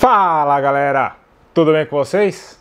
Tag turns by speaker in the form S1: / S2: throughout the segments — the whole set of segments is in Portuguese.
S1: Fala galera, tudo bem com vocês?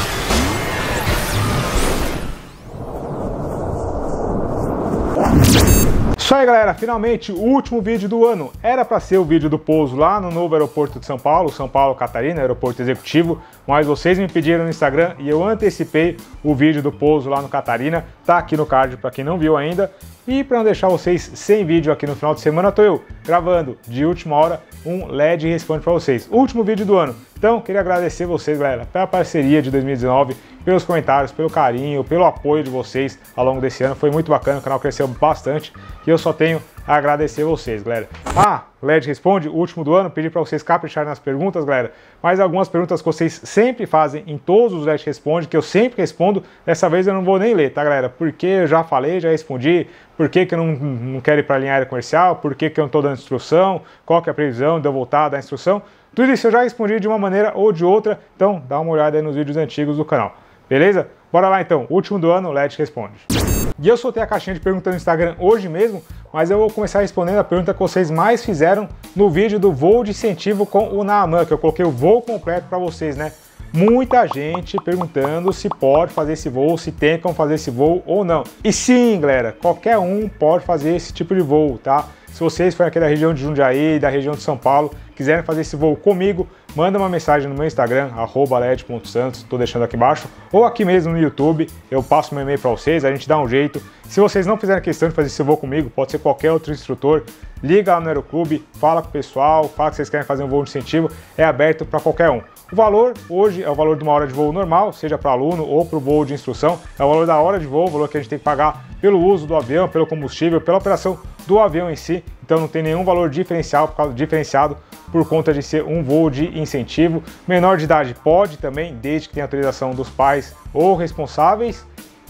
S1: Isso aí galera, finalmente o último vídeo do ano. Era para ser o vídeo do pouso lá no novo aeroporto de São Paulo Catarina, aeroporto executivo, mas vocês me pediram no Instagram e eu antecipei o vídeo do pouso lá no Catarina, tá aqui no card para quem não viu ainda. E para não deixar vocês sem vídeo aqui no final de semana, tô eu gravando de última hora um LED Responde para vocês. Último vídeo do ano. Então, queria agradecer vocês, galera, pela parceria de 2019, pelos comentários, pelo carinho, pelo apoio de vocês ao longo desse ano. Foi muito bacana, o canal cresceu bastante e eu só tenho a agradecer vocês, galera. LED Responde, último do ano, pedi para vocês capricharem nas perguntas, galera, mas algumas perguntas que vocês sempre fazem em todos os LED Responde, que eu sempre respondo, dessa vez eu não vou nem ler, tá, galera? Porque eu já falei, já respondi, por que eu não quero ir para a linha aérea comercial, por que eu não estou dando instrução, qual que é a previsão de eu voltar a dar instrução, tudo isso eu já respondi de uma maneira ou de outra, então dá uma olhada aí nos vídeos antigos do canal, beleza? Bora lá então, último do ano, LED Responde. E eu soltei a caixinha de perguntas no Instagram hoje mesmo, mas eu vou começar respondendo a pergunta que vocês mais fizeram no vídeo do voo de incentivo com o Naaman, que eu coloquei o voo completo para vocês, né? Muita gente perguntando se pode fazer esse voo, se tem como fazer esse voo ou não. E sim, galera, qualquer um pode fazer esse tipo de voo, tá? Se vocês forem aqui da região de Jundiaí, da região de São Paulo, quiserem fazer esse voo comigo, manda uma mensagem no meu Instagram, @led.santos, estou deixando aqui embaixo, ou aqui mesmo no YouTube, eu passo meu e-mail para vocês, a gente dá um jeito. Se vocês não fizerem questão de fazer esse voo comigo, pode ser qualquer outro instrutor, liga lá no Aeroclube, fala com o pessoal, fala que vocês querem fazer um voo de incentivo, é aberto para qualquer um. O valor hoje é o valor de uma hora de voo normal, seja para aluno ou para o voo de instrução, é o valor da hora de voo, o valor que a gente tem que pagar pelo uso do avião, pelo combustível, pela operação do avião em si, então não tem nenhum valor diferenciado por conta de ser um voo de incentivo. Menor de idade pode também, desde que tenha autorização dos pais ou responsáveis.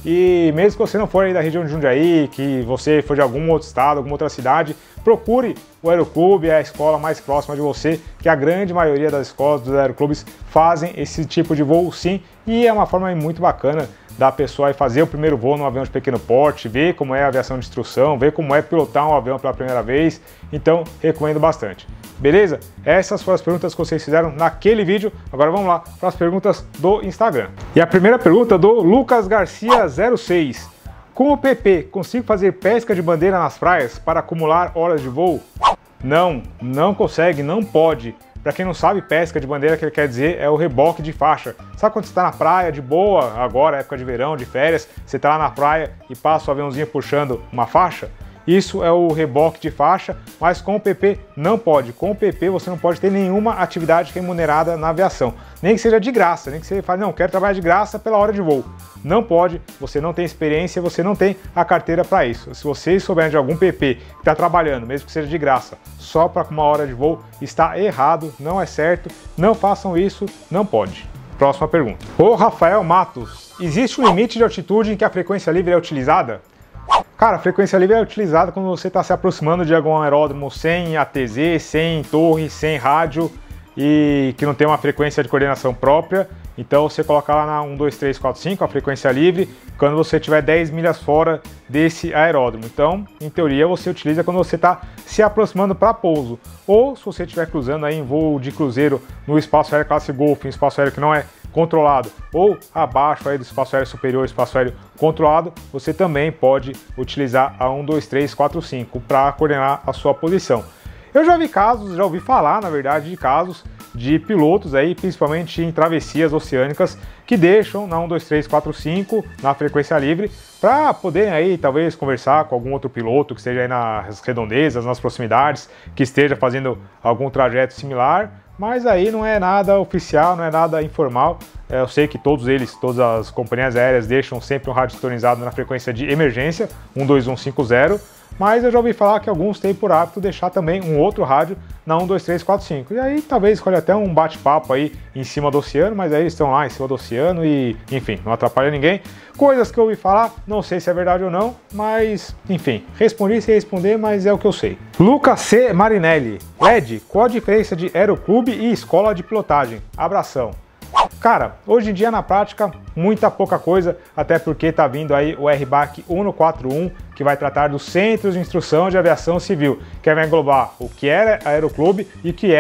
S1: E mesmo que você não for aí da região de Jundiaí, que você for de algum outro estado, alguma outra cidade, procure o Aeroclube, é a escola mais próxima de você, que a grande maioria das escolas dos aeroclubes fazem esse tipo de voo sim, e é uma forma muito bacana da pessoa fazer o primeiro voo num avião de pequeno porte, ver como é a aviação de instrução, ver como é pilotar um avião pela primeira vez, então recomendo bastante. Beleza? Essas foram as perguntas que vocês fizeram naquele vídeo. Agora vamos lá para as perguntas do Instagram. E a primeira pergunta do Lucas Garcia 06. Com o PP, consigo fazer pesca de bandeira nas praias para acumular horas de voo? Não consegue, não pode. Para quem não sabe, pesca de bandeira, que ele quer dizer, é o reboque de faixa. Sabe quando você está na praia, de boa, agora, época de verão, de férias, você está lá na praia e passa o aviãozinho puxando uma faixa? Isso é o reboque de faixa, mas com o PP não pode. Com o PP você não pode ter nenhuma atividade remunerada na aviação. Nem que seja de graça, nem que você fale, não, quero trabalhar de graça pela hora de voo. Não pode, você não tem experiência, você não tem a carteira para isso. Se vocês souberem de algum PP que está trabalhando, mesmo que seja de graça, só para uma hora de voo, está errado, não é certo, não façam isso, não pode. Próxima pergunta. O Rafael Matos, existe um limite de altitude em que a frequência livre é utilizada? Cara, a frequência livre é utilizada quando você está se aproximando de algum aeródromo sem ATZ, sem torre, sem rádio e que não tem uma frequência de coordenação própria. Então você coloca lá na 1, 2, 3, 4, 5, a frequência livre, quando você estiver 10 milhas fora desse aeródromo. Então, em teoria, você utiliza quando você está se aproximando para pouso. Ou se você estiver cruzando aí em voo de cruzeiro no espaço aéreo classe Golf, um espaço aéreo que não é controlado, ou abaixo aí do espaço aéreo superior, espaço aéreo controlado, você também pode utilizar a 1, 2, 3, 4, 5 para coordenar a sua posição. Eu já vi casos, já ouvi falar, na verdade, de casos de pilotos aí, principalmente em travessias oceânicas, que deixam na 1, 2, 3, 4, 5 na frequência livre para poderem aí talvez conversar com algum outro piloto que esteja aí nas redondezas, nas proximidades, que esteja fazendo algum trajeto similar. Mas aí não é nada oficial, não é nada informal. Eu sei que todas as companhias aéreas deixam sempre um rádio sintonizado na frequência de emergência, 12150, mas eu já ouvi falar que alguns têm por hábito deixar também um outro rádio na 1, 2, 3, 4, 5. E aí talvez escolha até um bate-papo aí em cima do oceano, mas aí eles estão lá em cima do oceano e, enfim, não atrapalha ninguém. Coisas que eu ouvi falar, não sei se é verdade ou não, mas, enfim, respondi sem responder, mas é o que eu sei. Lucas C. Marinelli. LED, qual a diferença de aeroclube e escola de pilotagem? Abração. Cara, hoje em dia na prática, muita pouca coisa, até porque tá vindo aí o RBAC 141, que vai tratar dos Centros de Instrução de Aviação Civil, que vai englobar o que era aeroclube e o que era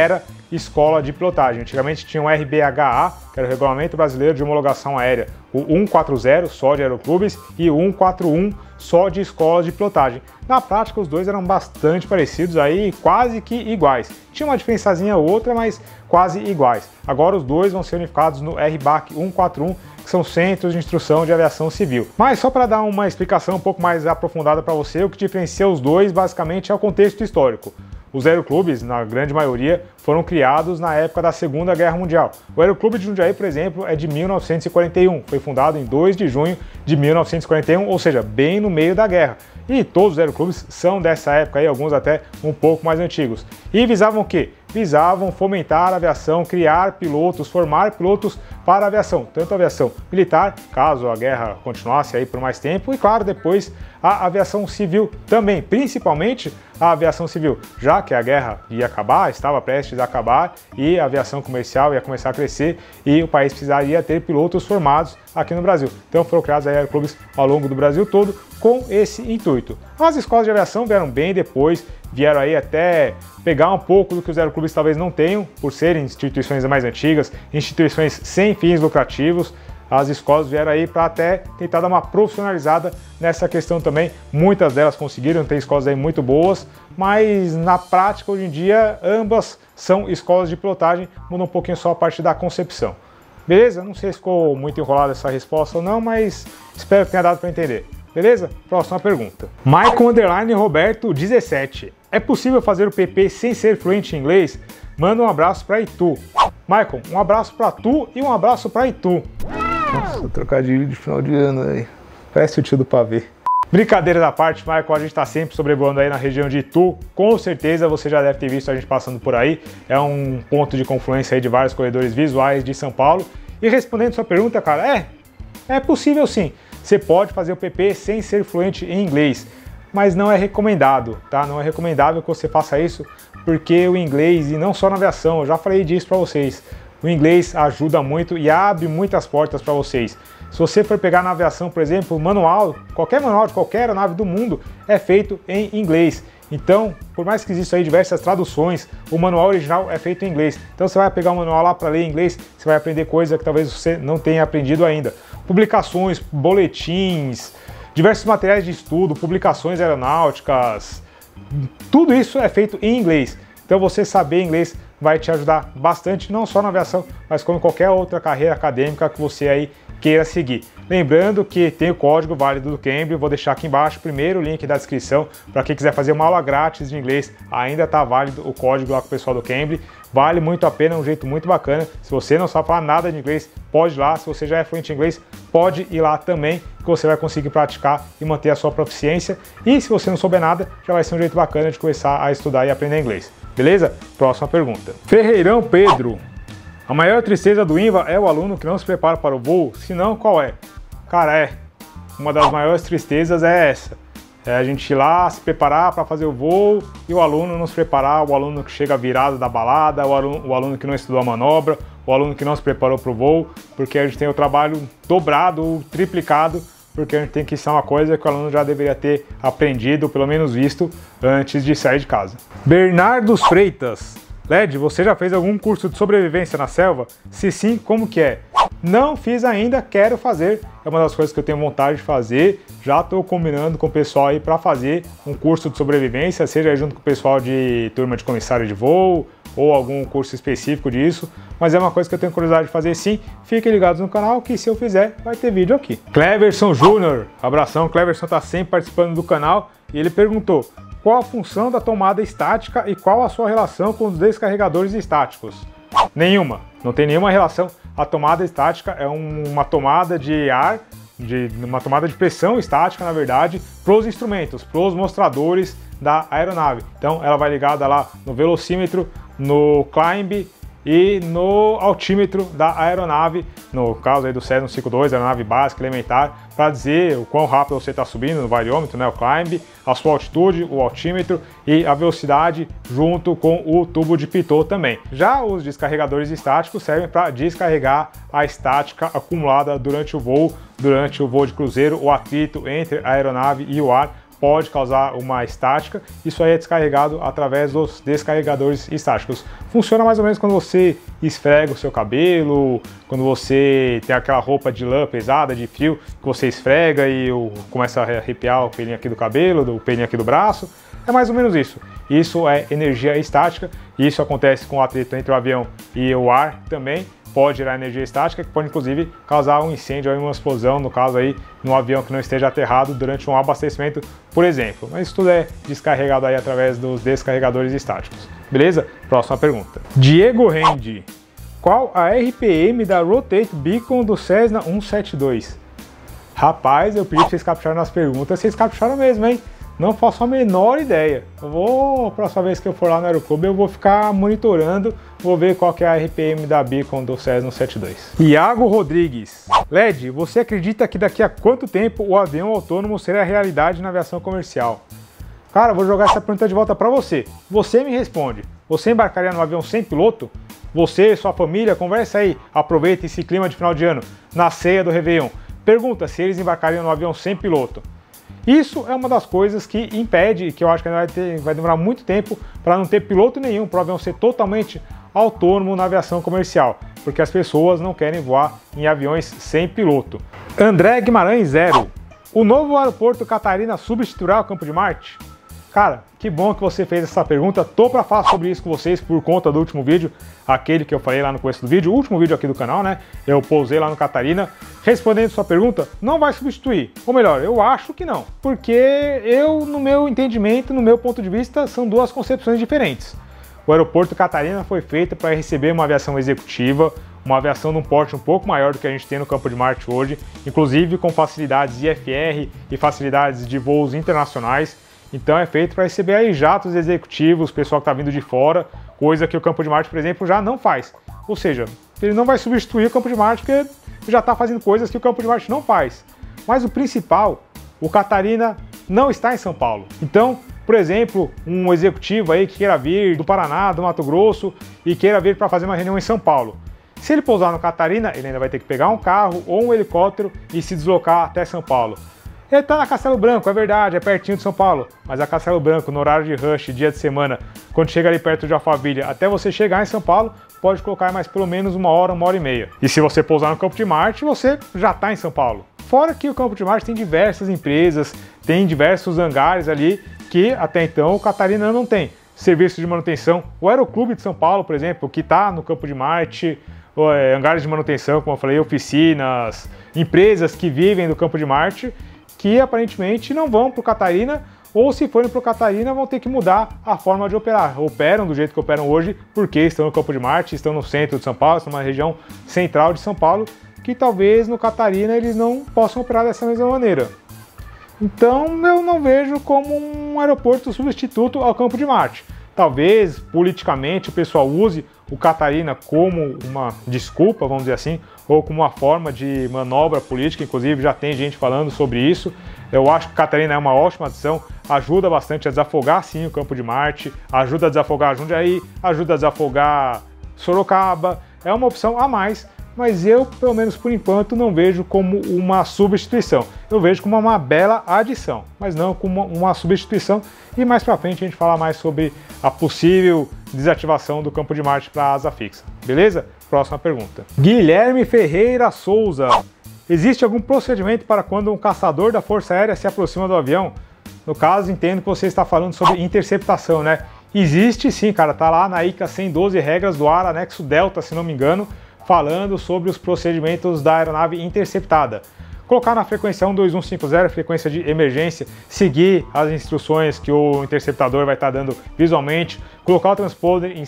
S1: escola de pilotagem. Antigamente tinha o RBHA, que era o Regulamento Brasileiro de Homologação Aérea, o 140 só de aeroclubes e o 141 só de escolas de pilotagem. Na prática, os dois eram bastante parecidos, aí quase que iguais. Tinha uma diferençazinha ou outra, mas quase iguais. Agora os dois vão ser unificados no RBAC 141, que são Centros de Instrução de Aviação Civil. Mas só para dar uma explicação um pouco mais aprofundada para você, o que diferencia os dois basicamente é o contexto histórico. Os aeroclubes, na grande maioria, foram criados na época da Segunda Guerra Mundial. O Aeroclube de Jundiaí, por exemplo, é de 1941, foi fundado em 2 de junho de 1941, ou seja, bem no meio da guerra. E todos os aeroclubes são dessa época, aí, alguns até um pouco mais antigos. E visavam o quê? Visavam fomentar a aviação, criar pilotos, formar pilotos para a aviação, tanto a aviação militar, caso a guerra continuasse aí por mais tempo, e claro, depois a aviação civil também, principalmente a aviação civil, já que a guerra ia acabar, estava prestes a acabar e a aviação comercial ia começar a crescer e o país precisaria ter pilotos formados aqui no Brasil. Então foram criados aeroclubes ao longo do Brasil todo com esse intuito. As escolas de aviação vieram bem depois, vieram aí até pegar um pouco do que os aeroclubes talvez não tenham, por serem instituições mais antigas, instituições sem fins lucrativos. As escolas vieram aí para até tentar dar uma profissionalizada nessa questão também. Muitas delas conseguiram, tem escolas aí muito boas, mas na prática hoje em dia ambas são escolas de pilotagem, muda um pouquinho só a parte da concepção. Beleza? Não sei se ficou muito enrolada essa resposta ou não, mas espero que tenha dado para entender. Beleza? Próxima pergunta. Michael_Roberto 17. É possível fazer o PP sem ser fluente em inglês? Manda um abraço para Itu. Michael, um abraço para tu e um abraço para Itu. Nossa, trocadilho de final de ano aí. Parece o tio do pavê. Brincadeira da parte, Michael, a gente está sempre sobrevoando aí na região de Itu. Com certeza você já deve ter visto a gente passando por aí. É um ponto de confluência aí de vários corredores visuais de São Paulo. E respondendo sua pergunta, cara, é possível sim. Você pode fazer o PP sem ser fluente em inglês, mas não é recomendado, tá? Não é recomendável que você faça isso, porque o inglês, e não só na aviação, eu já falei disso para vocês, o inglês ajuda muito e abre muitas portas para vocês. Se você for pegar na aviação, por exemplo, manual de qualquer aeronave do mundo é feito em inglês. Então, por mais que existam aí diversas traduções, o manual original é feito em inglês. Então você vai pegar o manual lá para ler em inglês, você vai aprender coisa que talvez você não tenha aprendido ainda. Publicações, boletins, diversos materiais de estudo, publicações aeronáuticas, tudo isso é feito em inglês. Então você saber inglês vai te ajudar bastante, não só na aviação, mas como em qualquer outra carreira acadêmica que você aí queira seguir. Lembrando que tem o código válido do Cambly, vou deixar aqui embaixo, primeiro link da descrição, para quem quiser fazer uma aula grátis de inglês, ainda está válido o código lá com o pessoal do Cambly, vale muito a pena, é um jeito muito bacana. Se você não sabe falar nada de inglês, pode ir lá, se você já é fluente em inglês, pode ir lá também, que você vai conseguir praticar e manter a sua proficiência, e se você não souber nada, já vai ser um jeito bacana de começar a estudar e aprender inglês. Beleza? Próxima pergunta. Ferreirão Pedro. A maior tristeza do INVA é o aluno que não se prepara para o voo? Se não, qual é? Cara, uma das maiores tristezas é essa. É a gente ir lá, se preparar para fazer o voo e o aluno não se preparar, o aluno que chega virado da balada, o aluno que não estudou a manobra, o aluno que não se preparou para o voo, porque a gente tem o trabalho dobrado ou triplicado, porque a gente tem que ensinar uma coisa que o aluno já deveria ter aprendido, pelo menos visto, antes de sair de casa. Bernardo Freitas. Led, você já fez algum curso de sobrevivência na selva? Se sim, como que é? Não fiz ainda, quero fazer. É uma das coisas que eu tenho vontade de fazer. Já estou combinando com o pessoal aí para fazer um curso de sobrevivência, seja junto com o pessoal de turma de comissário de voo ou algum curso específico disso. Mas é uma coisa que eu tenho curiosidade de fazer sim. Fiquem ligados no canal que se eu fizer, vai ter vídeo aqui. Cleverson Júnior, abração. Cleverson está sempre participando do canal e ele perguntou: qual a função da tomada estática e qual a sua relação com os descarregadores estáticos? Nenhuma, não tem nenhuma relação. A tomada estática é uma tomada de ar, uma tomada de pressão estática, na verdade, para os instrumentos, para os mostradores da aeronave. Então ela vai ligada lá no velocímetro, no climb e no altímetro da aeronave, no caso aí do Cessna 152, aeronave básica, elementar, para dizer o quão rápido você está subindo no variômetro, né, o climb, a sua altitude, o altímetro e a velocidade junto com o tubo de pitot também. Já os descarregadores estáticos servem para descarregar a estática acumulada durante o voo de cruzeiro, o atrito entre a aeronave e o ar, pode causar uma estática. Isso aí é descarregado através dos descarregadores estáticos. Funciona mais ou menos quando você esfrega o seu cabelo, quando você tem aquela roupa de lã pesada, de frio, que você esfrega e começa a arrepiar o pelinho aqui do cabelo, o pelinho aqui do braço. É mais ou menos isso. Isso é energia estática. Isso acontece com o atrito entre o avião e o ar também. Pode gerar energia estática, que pode inclusive causar um incêndio ou uma explosão, no caso aí, num avião que não esteja aterrado durante um abastecimento, por exemplo. Mas isso tudo é descarregado aí através dos descarregadores estáticos. Beleza? Próxima pergunta. Diego Rendi. Qual a RPM da Rotate Beacon do Cessna 172? Rapaz, eu pedi pra vocês capricharam nas perguntas, vocês capricharam mesmo, hein? Não faço a menor ideia. A próxima vez que eu for lá no Aeroclube, eu vou ficar monitorando, vou ver qual que é a RPM da Beacon do Cessna 172. Iago Rodrigues. LED, você acredita que daqui a quanto tempo o avião autônomo será realidade na aviação comercial? Cara, vou jogar essa pergunta de volta para você. Você me responde. Você embarcaria num avião sem piloto? Você, sua família, conversa aí. Aproveita esse clima de final de ano, na ceia do Réveillon. Pergunta se eles embarcariam num avião sem piloto. Isso é uma das coisas que impede, que eu acho que vai demorar muito tempo para não ter piloto nenhum, para o avião ser totalmente autônomo na aviação comercial, porque as pessoas não querem voar em aviões sem piloto. André Guimarães 0. O novo aeroporto Catarina substituirá o Campo de Marte? Cara, que bom que você fez essa pergunta. Tô para falar sobre isso com vocês por conta do último vídeo, aquele que eu falei lá no começo do vídeo, o último vídeo aqui do canal, né? Eu pousei lá no Catarina. Respondendo sua pergunta, não vai substituir. Ou melhor, eu acho que não. Porque no meu entendimento, no meu ponto de vista, são duas concepções diferentes. O aeroporto Catarina foi feito para receber uma aviação executiva, uma aviação de um porte um pouco maior do que a gente tem no Campo de Marte hoje, inclusive com facilidades IFR e facilidades de voos internacionais. Então é feito para receber aí jatos executivos, pessoal que está vindo de fora, coisa que o Campo de Marte, por exemplo, já não faz. Ou seja, ele não vai substituir o Campo de Marte porque já está fazendo coisas que o Campo de Marte não faz. Mas o principal, o Catarina não está em São Paulo. Então, por exemplo, um executivo aí que queira vir do Paraná, do Mato Grosso e queira vir para fazer uma reunião em São Paulo. Se ele pousar no Catarina, ele ainda vai ter que pegar um carro ou um helicóptero e se deslocar até São Paulo. Ele está na Castelo Branco, é verdade, é pertinho de São Paulo, mas a Castelo Branco, no horário de rush, dia de semana, quando chega ali perto de Alphaville, até você chegar em São Paulo, pode colocar mais pelo menos uma hora e meia. E se você pousar no Campo de Marte, você já está em São Paulo. Fora que o Campo de Marte tem diversas empresas, tem diversos hangares ali, que até então o Catarina não tem. Serviço de manutenção, o Aeroclube de São Paulo, por exemplo, que está no Campo de Marte, hangares de manutenção, como eu falei, oficinas, empresas que vivem do Campo de Marte, que aparentemente não vão para o Catarina, ou se forem para o Catarina vão ter que mudar a forma de operar. Operam do jeito que operam hoje, porque estão no Campo de Marte, estão no centro de São Paulo, estão na região central de São Paulo, que talvez no Catarina eles não possam operar dessa mesma maneira. Então eu não vejo como um aeroporto substituto ao Campo de Marte. Talvez politicamente o pessoal use o Catarina como uma desculpa, vamos dizer assim, ou como uma forma de manobra política, inclusive já tem gente falando sobre isso. Eu acho que o Catarina é uma ótima adição, ajuda bastante a desafogar sim o Campo de Marte, ajuda a desafogar Jundiaí, ajuda a desafogar Sorocaba, é uma opção a mais, mas eu, pelo menos por enquanto, não vejo como uma substituição. Eu vejo como uma bela adição, mas não como uma substituição. E mais pra frente a gente fala mais sobre a possível desativação do Campo de Marte para asa fixa. Beleza? Próxima pergunta. Guilherme Ferreira Souza. Existe algum procedimento para quando um caçador da Força Aérea se aproxima do avião? No caso, entendo que você está falando sobre interceptação, né? Existe sim, cara. Tá lá na ICA 112 Regras do Ar, anexo Delta, se não me engano, falando sobre os procedimentos da aeronave interceptada. Colocar na frequência 12150, frequência de emergência, seguir as instruções que o interceptador vai estar dando visualmente, colocar o transponder em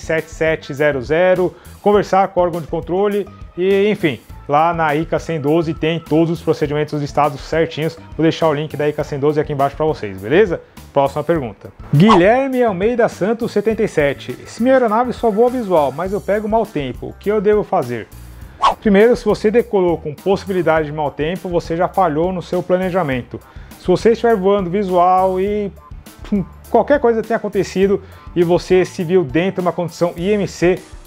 S1: 7700, conversar com o órgão de controle e, enfim, lá na ICA 112 tem todos os procedimentos listados certinhos. Vou deixar o link da ICA 112 aqui embaixo para vocês, beleza? Próxima pergunta. Guilherme Almeida Santos 77. Se minha aeronave só voa visual, mas eu pego mau tempo, o que eu devo fazer? Primeiro, se você decolou com possibilidade de mau tempo, você já falhou no seu planejamento. Se você estiver voando visual e qualquer coisa tenha acontecido e você se viu dentro de uma condição IMC,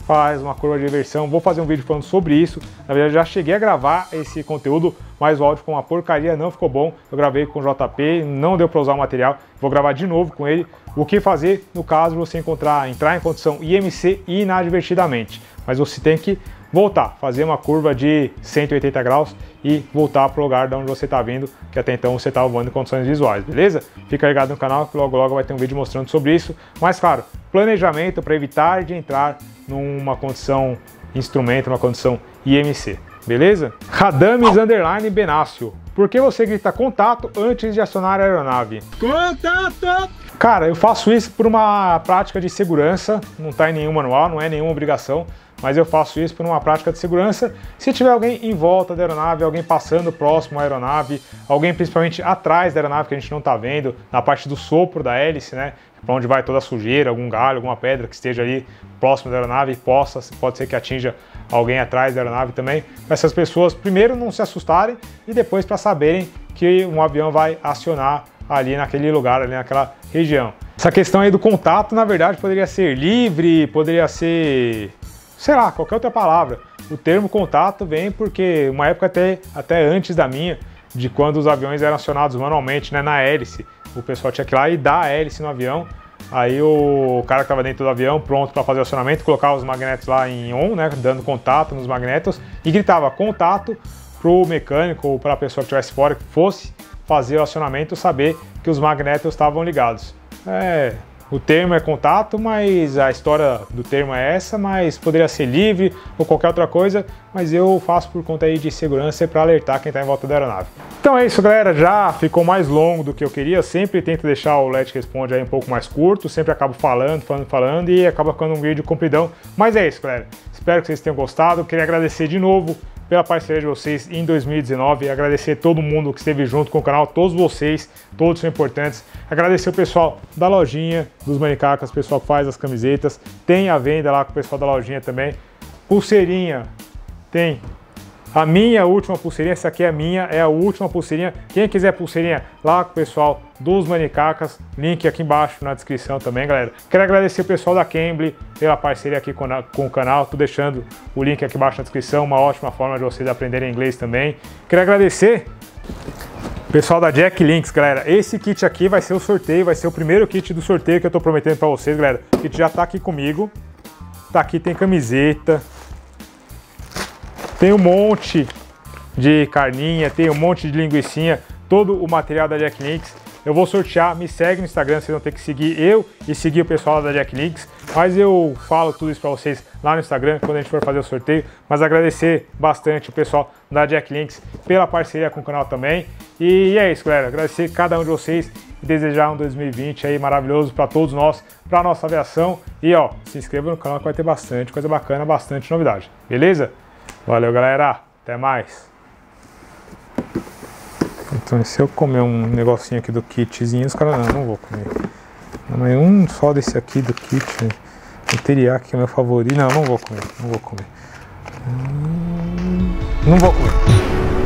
S1: faz uma curva de reversão. Vou fazer um vídeo falando sobre isso. Na verdade, já cheguei a gravar esse conteúdo, mas o áudio ficou uma porcaria, não ficou bom. Eu gravei com o JP, não deu para usar o material. Vou gravar de novo com ele. O que fazer no caso você entrar em condição IMC inadvertidamente. Mas você tem que voltar, fazer uma curva de 180 graus e voltar para o lugar de onde você está vindo, que até então você estava voando em condições visuais, beleza? Fica ligado no canal que logo logo vai ter um vídeo mostrando sobre isso. Mas claro, planejamento para evitar de entrar numa condição instrumento, numa condição IMC, beleza? Radames _ Benácio. Por que você grita contato antes de acionar a aeronave? Contato! Cara, eu faço isso por uma prática de segurança, não está em nenhum manual, não é nenhuma obrigação, mas eu faço isso por uma prática de segurança. Se tiver alguém em volta da aeronave, alguém passando próximo à aeronave, alguém principalmente atrás da aeronave que a gente não está vendo, na parte do sopro da hélice, né, para onde vai toda a sujeira, algum galho, alguma pedra que esteja ali próximo da aeronave, pode ser que atinja alguém atrás da aeronave também. Essas pessoas primeiro não se assustarem e depois para saberem que um avião vai acionar ali naquele lugar, ali naquela região. Essa questão aí do contato, na verdade, poderia ser livre, poderia ser, sei lá, qualquer outra palavra. O termo contato vem porque uma época até antes da minha, de quando os aviões eram acionados manualmente, né, na hélice, o pessoal tinha que ir lá e dar a hélice no avião. Aí o cara que estava dentro do avião, pronto para fazer o acionamento, colocava os magnetos lá em on, né, dando contato nos magnetos e gritava contato para o mecânico ou para a pessoa que estivesse fora, que fosse fazer o acionamento, saber que os magnetos estavam ligados. O termo é contato, mas a história do termo é essa, mas poderia ser livre ou qualquer outra coisa, mas eu faço por conta aí de segurança para alertar quem está em volta da aeronave. Então é isso, galera, já ficou mais longo do que eu queria, eu sempre tento deixar o Let Responde aí um pouco mais curto, sempre acabo falando e acaba ficando um vídeo compridão, mas é isso, galera, espero que vocês tenham gostado, queria agradecer de novo pela parceria de vocês em 2019, agradecer todo mundo que esteve junto com o canal, todos vocês, todos são importantes, agradecer o pessoal da lojinha dos Manicacas, o pessoal que faz as camisetas, tem a venda lá com o pessoal da lojinha também, pulseirinha, tem a minha última pulseirinha, essa aqui é a minha, é a última pulseirinha, quem quiser pulseirinha lá com o pessoal dos Manicacas, link aqui embaixo na descrição também, galera. Quero agradecer o pessoal da Cambly pela parceria aqui com o canal, tô deixando o link aqui embaixo na descrição, uma ótima forma de vocês aprenderem inglês também. Quero agradecer o pessoal da Jack Links, galera. Esse kit aqui vai ser o sorteio, vai ser o primeiro kit do sorteio que eu tô prometendo para vocês, galera. O kit já tá aqui comigo, tá aqui, tem camiseta, tem um monte de carninha, tem um monte de linguicinha, todo o material da Jack Links. Eu vou sortear, me segue no Instagram, vocês vão ter que seguir eu e seguir o pessoal da Jack Links. Mas eu falo tudo isso para vocês lá no Instagram, quando a gente for fazer o sorteio. Mas agradecer bastante o pessoal da Jack Links pela parceria com o canal também. E é isso, galera. Agradecer cada um de vocês e desejar um 2020 aí maravilhoso para todos nós, para nossa aviação. E ó, se inscreva no canal que vai ter bastante coisa bacana, bastante novidade. Beleza? Valeu, galera. Até mais. Então, se eu comer um negocinho aqui do kitzinho, os caras não vou comer. Mas um só desse aqui do kit, o teriyaki que é o meu favorito. Não vou comer, não vou comer. Não vou comer.